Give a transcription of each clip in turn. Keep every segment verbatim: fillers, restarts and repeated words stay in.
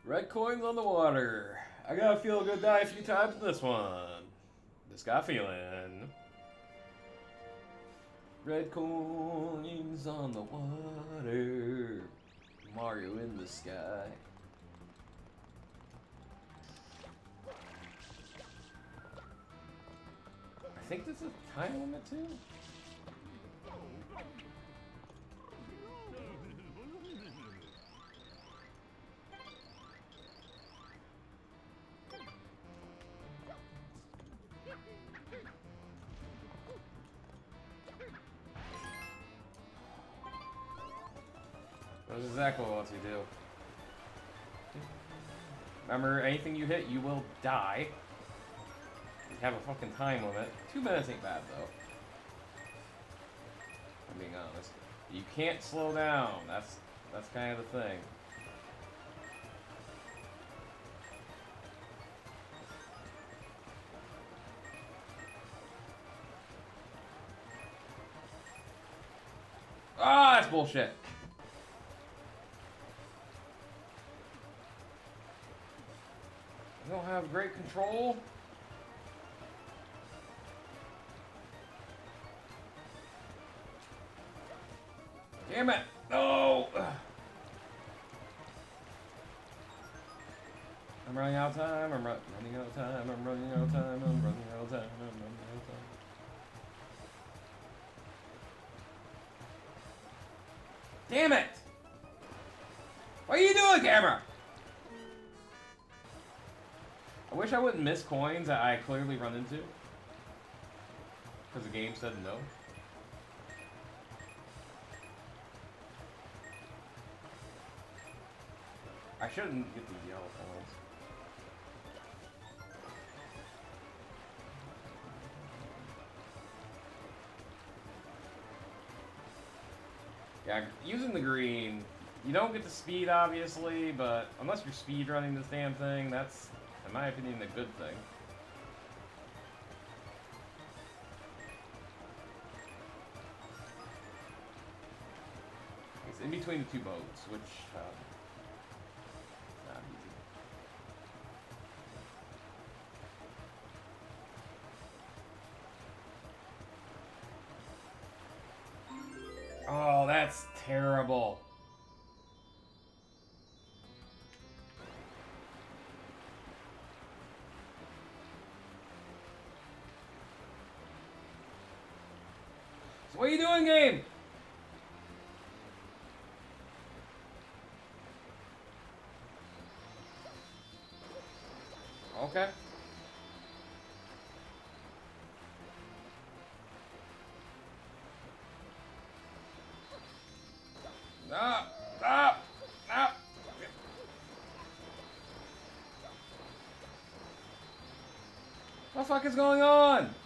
Red coins on the water. I got a feel good die a few times in this one. Just got a feeling. Red coins on the water. Mario in the sky. I think this is a time limit too. That's exactly what you do. Remember, anything you hit, you will die. You have a fucking time limit. Two minutes ain't bad, though. I'm being honest. You can't slow down. That's that's kind of the thing. Ah, that's bullshit. I don't have great control. Damn it! No! I'm running out of time. I'm ru running out of time. I'm running out of time. I'm running out of time. I'm running out of time. Damn it! What are you doing, camera? I wish I wouldn't miss coins that I clearly run into. Because the game said no. I shouldn't get the yellow coins. Yeah, using the green, you don't get the speed, obviously, but unless you're speed running this damn thing, that's, in my opinion, a good thing. It's in between the two boats, which, uh, not easy. Oh, that's terrible. So what are you doing, game? Okay. No! No! No! What the fuck is going on?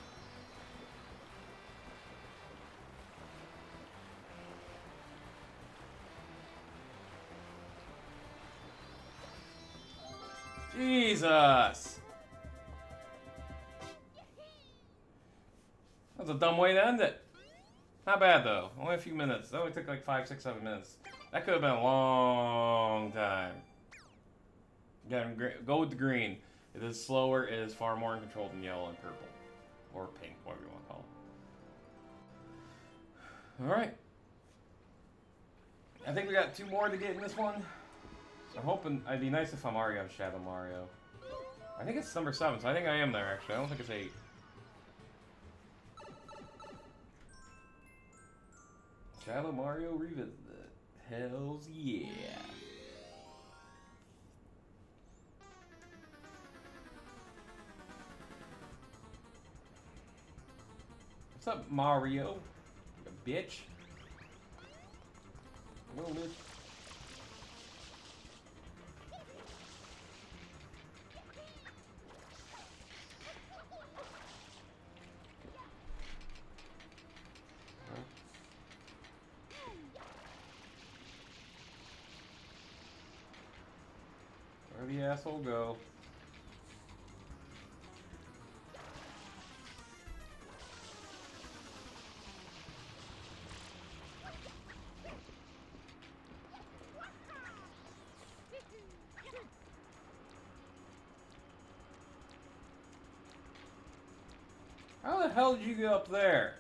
Jesus! That's a dumb way to end it. Not bad though. Only a few minutes. That only took like five, six, seven minutes. That could have been a long time. Again, go with the green. It is slower. It is far more in control than yellow and purple, or pink, whatever you want to call it. All right. I think we got two more to get in this one. I'm hoping. It'd be nice if I'm already on Shadow Mario. I think it's number seven, so I think I am there actually. I don't think it's eight. Shadow Mario Revisited. Hells yeah. What's up, Mario? You bitch. Little bitch. Where the asshole go? How the hell did you get up there?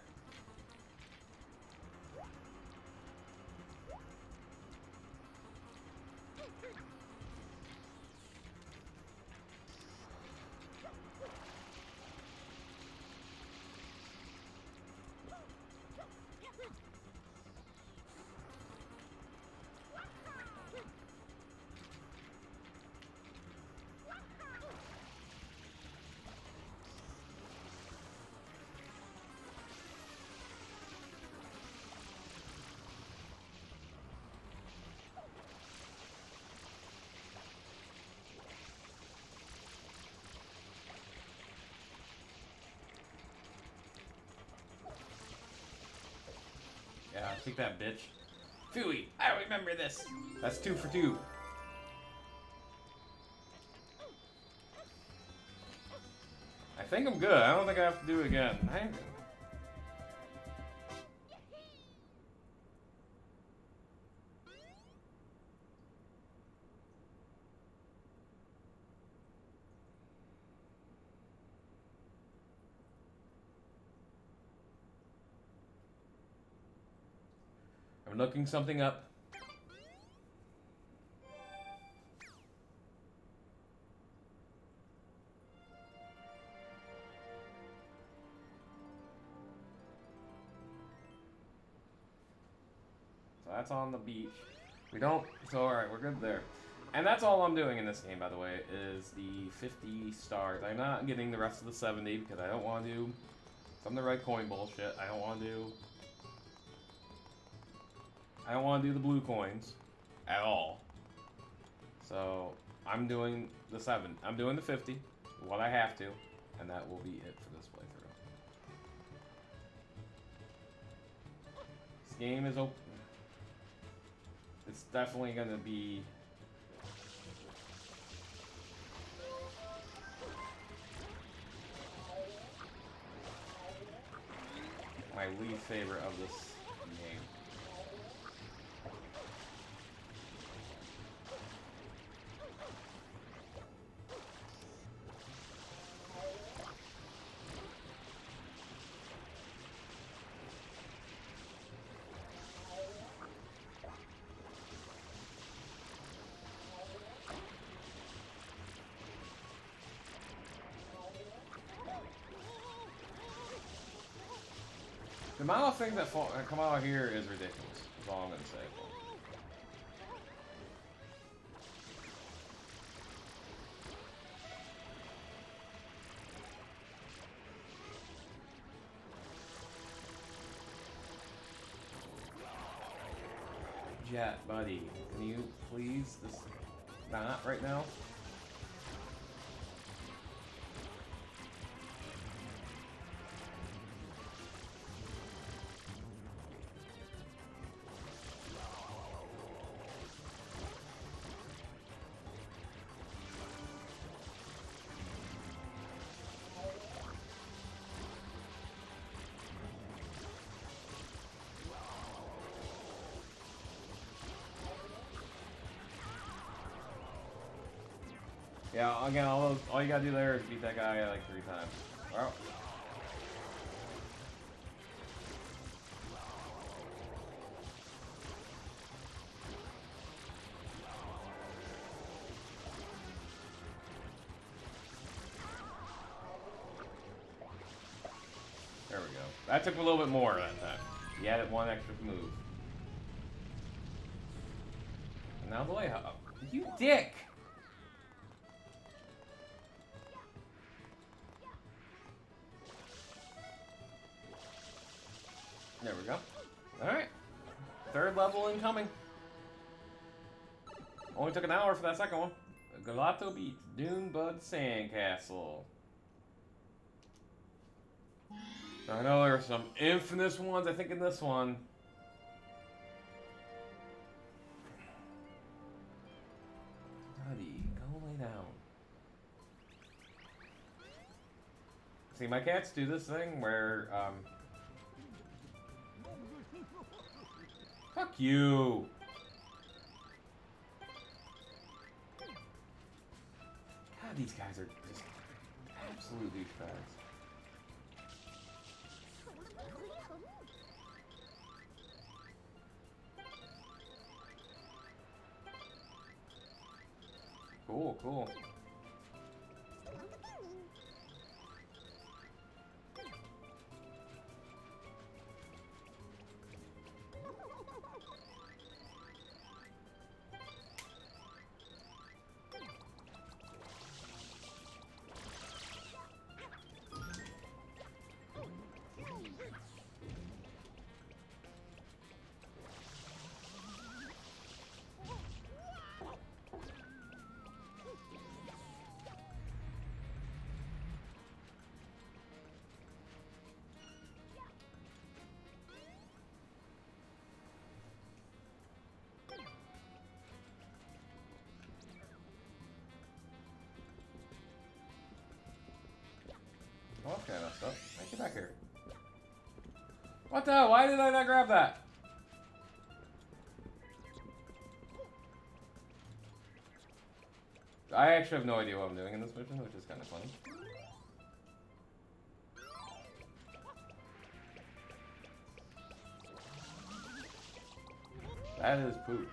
Yeah, take that, bitch. Phooey, I remember this. That's two for two. I think I'm good. I don't think I have to do it again. I... I'm looking something up. So that's on the beach. We don't, so alright, we're good there. And that's all I'm doing in this game, by the way, is the fifty stars. I'm not getting the rest of the seventy because I don't want to do some of the red coin bullshit. I don't want to do... I don't want to do the blue coins at all. So I'm doing the seven. I'm doing the fifty, what I have to, and that will be it for this playthrough. This game is open. It's definitely gonna be my least favorite of this game. The amount of things that fall, come out here is ridiculous. That's all I'm going to say. Jet, buddy, can you please this not right now? Yeah, again, all those, all you gotta do there is beat that guy like three times. Well. There we go. That took a little bit more that time. He added one extra move. And now the way up. You dick! There we go. Alright. Third level incoming. Only took an hour for that second one. Geloto Beach, Dune Bud Sandcastle. I know there are some infamous ones, I think, in this one. Buddy, go lay down. See, my cats do this thing where, um... fuck you! God, these guys are just absolute douchebags. Cool, cool. Okay, messed up. Hey, get back here. What the hell? Why did I not grab that? I actually have no idea what I'm doing in this mission, which is kind of funny. That is poop.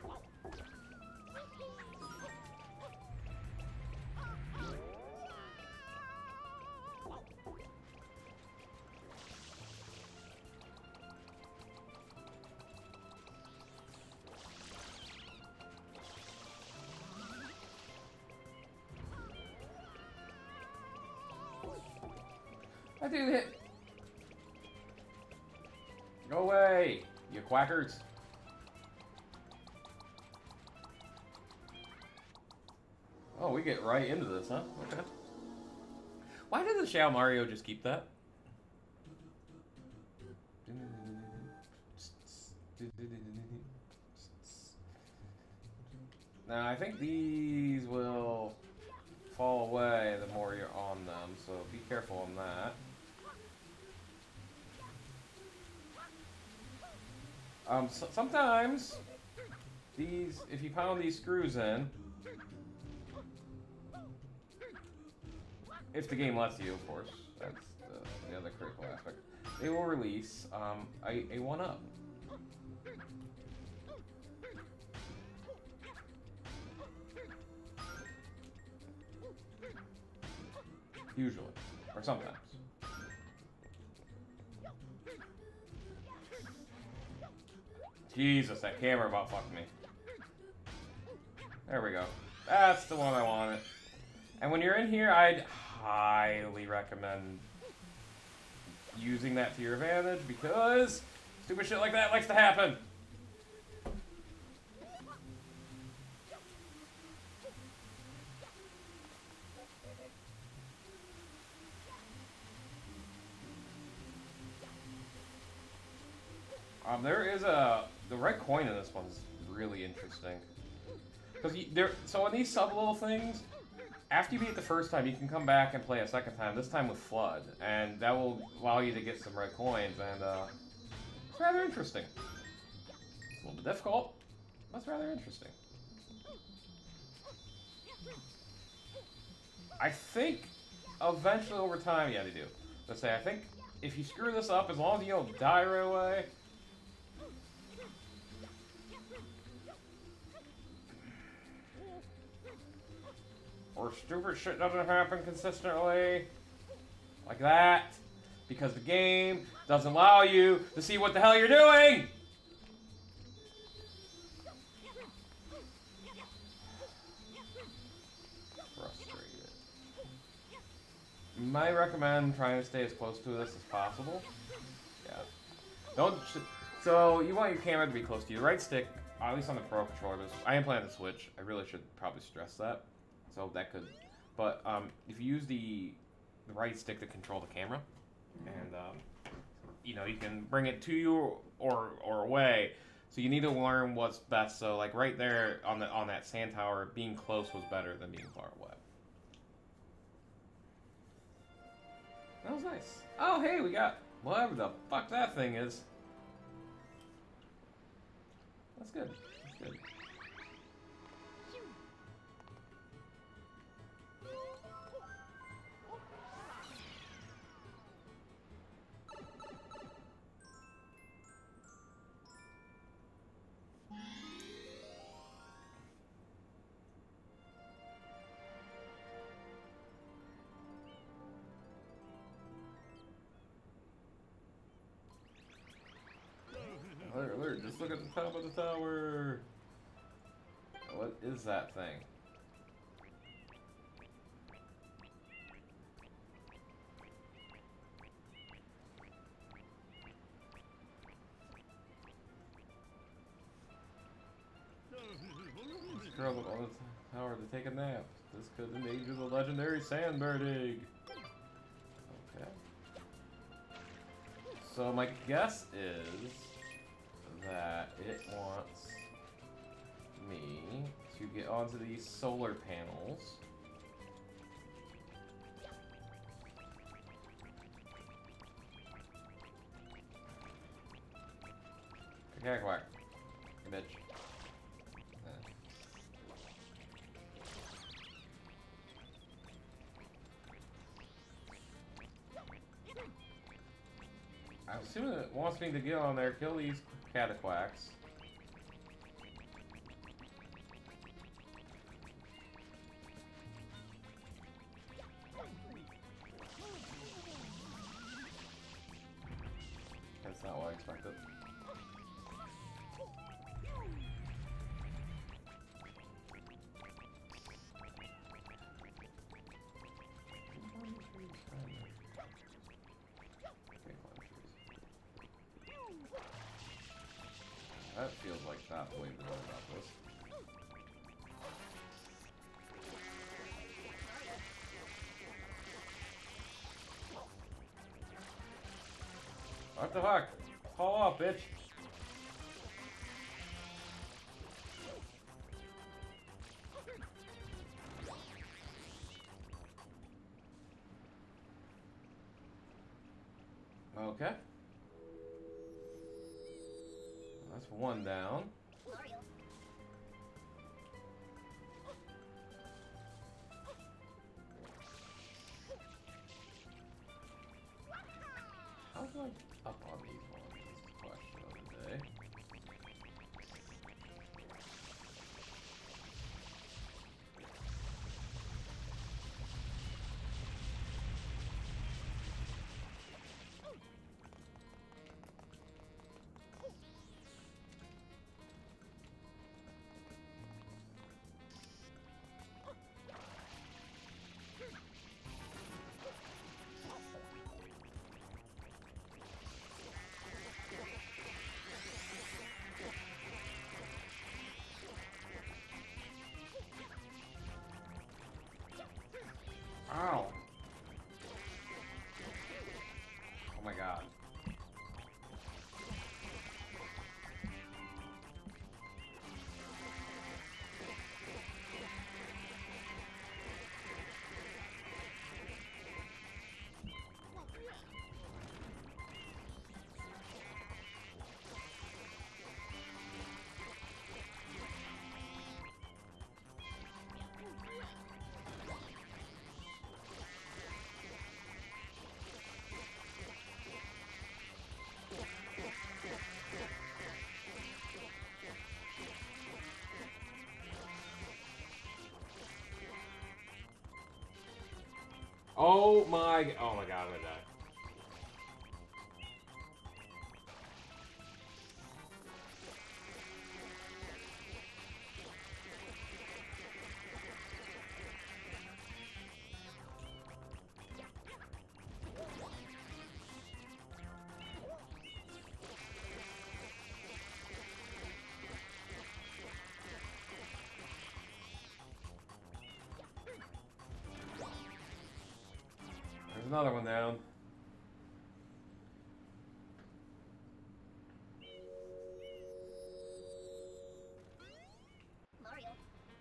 That dude hit. Go away, you quackers. Oh, we get right into this, huh? Okay. Why did the Shao Mario just keep that? Now, I think these will fall away the more you're on them, so be careful on that. Um, so sometimes these, if you pound these screws in, if the game lets you, of course, that's the, the other critical aspect, they will release um, a, a one-up. Usually, or sometimes. Jesus, that camera about fucked me. There we go. That's the one I wanted. And when you're in here, I'd highly recommend using that to your advantage because stupid shit like that likes to happen. Um, there is a the red coin in this one's really interesting because there. So on these sub little things, after you beat it the first time, you can come back and play a second time. This time with Flood, and that will allow you to get some red coins, and uh, it's rather interesting. It's a little bit difficult, but it's rather interesting. I think eventually over time, yeah, they do. Let's say I think if you screw this up, as long as you don't die right away. Or stupid shit doesn't happen consistently, like that, because the game doesn't allow you to see what the hell you're doing! Frustrated. Might recommend trying to stay as close to this as possible. Yeah. Don't. So you want your camera to be close to you. The right stick, at least on the Pro Controller. I am playing the Switch. I really should probably stress that. So that could, but um, if you use the, the right stick to control the camera, and um, you know you can bring it to you or or away. So you need to learn what's best. So like right there on the on that sand tower, being close was better than being far away. That was nice. Oh hey, we got whatever the fuck that thing is. That's good. That's good. Just look at the top of the tower. What is that thing? This girl up on the tower to take a nap. This could endanger the legendary sandbird egg. Okay. So my guess is that it wants me to get onto these solar panels. Cataquack. Bitch. I'm assuming it wants me to get on there, kill these Cataquacks. That's not what I expected. That feels like not the way to go about this. What the fuck? Fall off, bitch! Okay. That's one down. How do I up on these ones is the question of the day. Ow! Oh my god. Oh my, oh my god, I'm gonna die. There's another one down. Mario.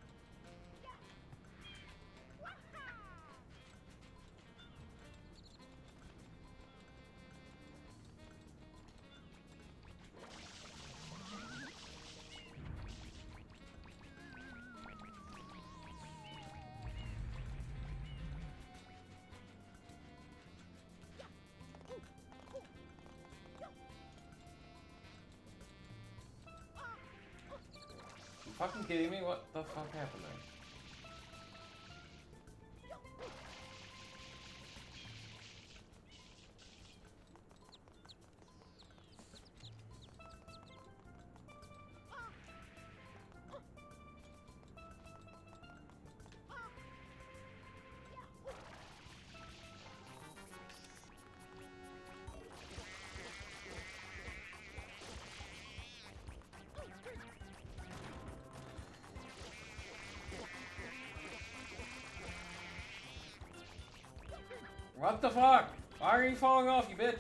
You fucking kidding me? What the fuck happened there? What the fuck? Why are you falling off, you bitch?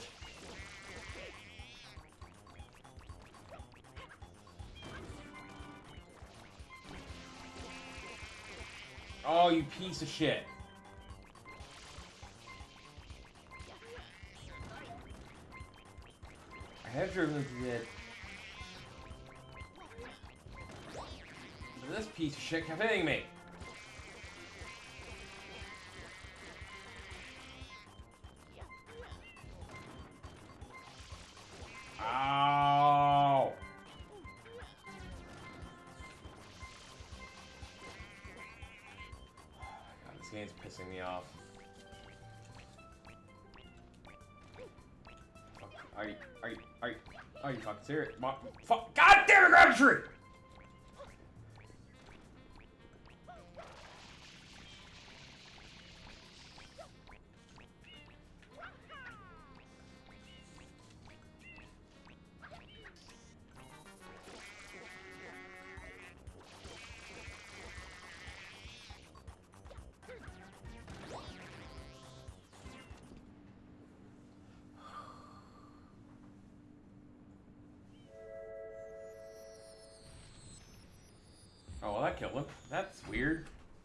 Oh, you piece of shit. I have driven into it. This piece of shit kept hitting me. Ow! God, this game's pissing me off. Are you, are you, are you, are you fucking serious? Fuck, God damn it, grab a tree! Oh, well, that killed him. That's weird.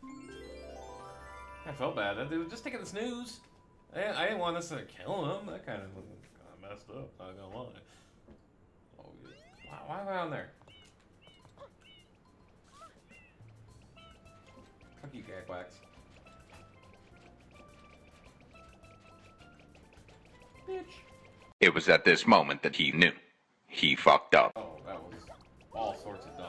I felt bad. That dude was just taking the snooze. I didn't, I didn't want this to kill him. That kind of messed up. Not gonna lie. Oh, yeah. Why, why am I on there? Fuck you, Cataquacks. Bitch. It was at this moment that he knew. He fucked up. Oh, that was all sorts of dumb.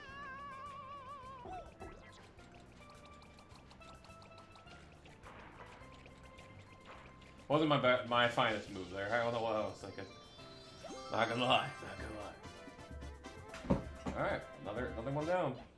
Wasn't my my finest move there. I don't know what I was thinking. Not gonna lie. Not gonna lie. All right, another another one down.